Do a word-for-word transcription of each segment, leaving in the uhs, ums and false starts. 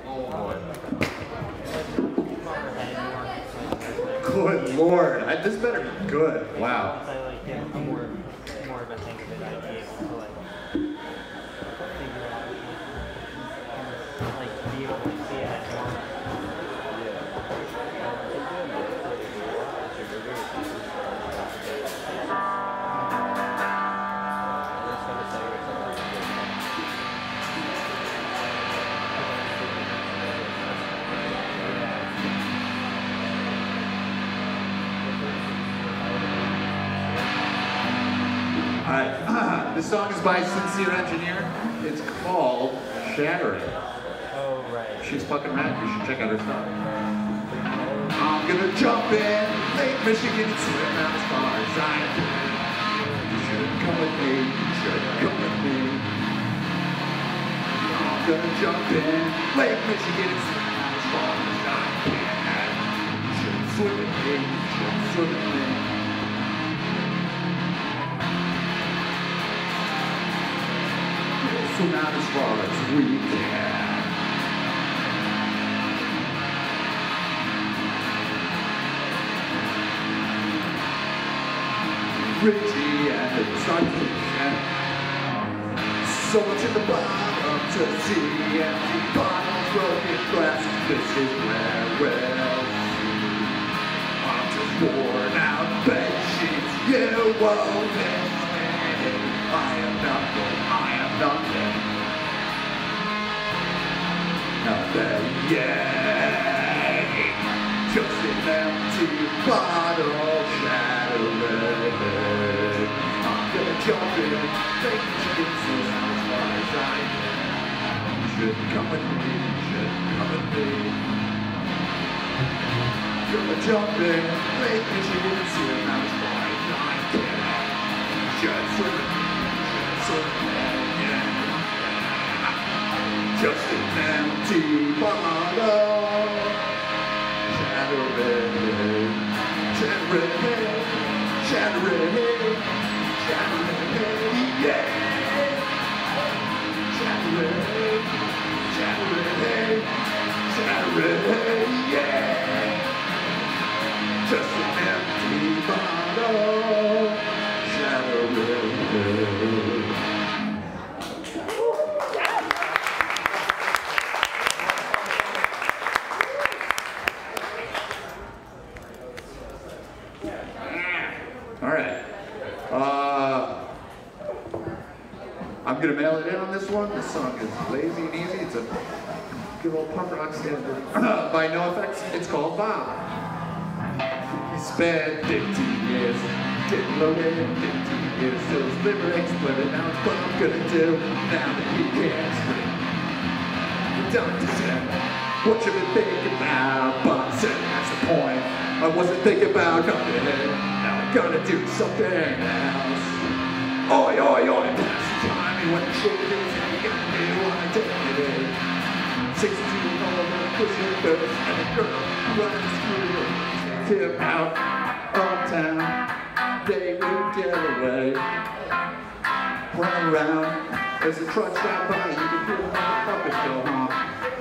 Good Lord, I, this better be good. Wow. Once I like get a more, more of a hang of it, I'd be able to like figure out and like be able to see it as well. Alright, this song is by Sincere Engineer. It's called Shattering. Oh, right. She's fucking rad. You should check out her stuff. I'm gonna jump in Lake Michigan and swim out as far as I can. You should come with me. You should come with me. I'm gonna jump in Lake Michigan and swim out as far as I can. You should swim with me. You should swim with me. Swim out as far as we can. Richie and the starfish. So much at the bottom to see. Empty bottles, broken glass. This is where we'll see. I'm just worn out bed sheets. You won't miss me. I am nothing. I am nothing. Nothing yet. Just an empty bottle shattering. I'm gonna jump in, take chances as far as I can. You should come with me, you should come with me. Gonna jump in, Lake Michigan, swim out as far as I can. You should swim with me, you should swim with me, yeah. Just an empty bottle shattering, shattering, shattering, shattering, yeah. Shattering, shattering, shattering, yeah. Just an empty bottle shattering. All right. Uh, I'm gonna mail it in on this one. This song is lazy and easy. It's a good old punk rock standard by NoFX. It's called Bob. He spent fifteen years getting loaded, fifteen years till his liver exploded. Now it's what I'm gonna do now that he can't sleep. The doctor said, what you been thinking about? Bob said, that's the point. I wasn't thinking about nothing. Now I gotta do something else. Oi, oi, oi, pass the time. And when the shoulders and you got me wanna take it. sixteen all over the cushion first. And a girl running through him out of town. They would get away. Run around as the truck stopped by. You can hear the motherfuckers go home.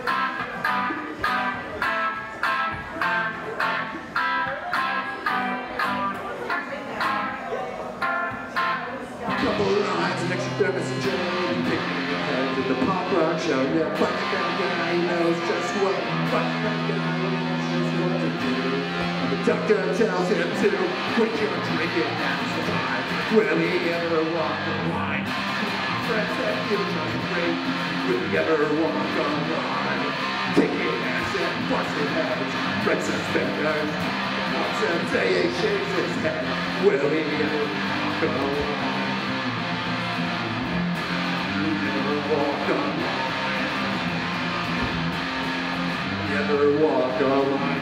Couple lines, an extra thermos and jelly, and pick me ahead to the punk rock show. Yeah, fuck that guy, he knows just what. Fuck that guy, he knows just what to do. And the doctor tells him to quit your drinking, now's the time. Will he ever walk the line? Friends that you just great. Will he ever walk the line? Taking acid, busting heads, red suspenders. Once a day he shaves his head. Will he ever walk the line? Never walk alone.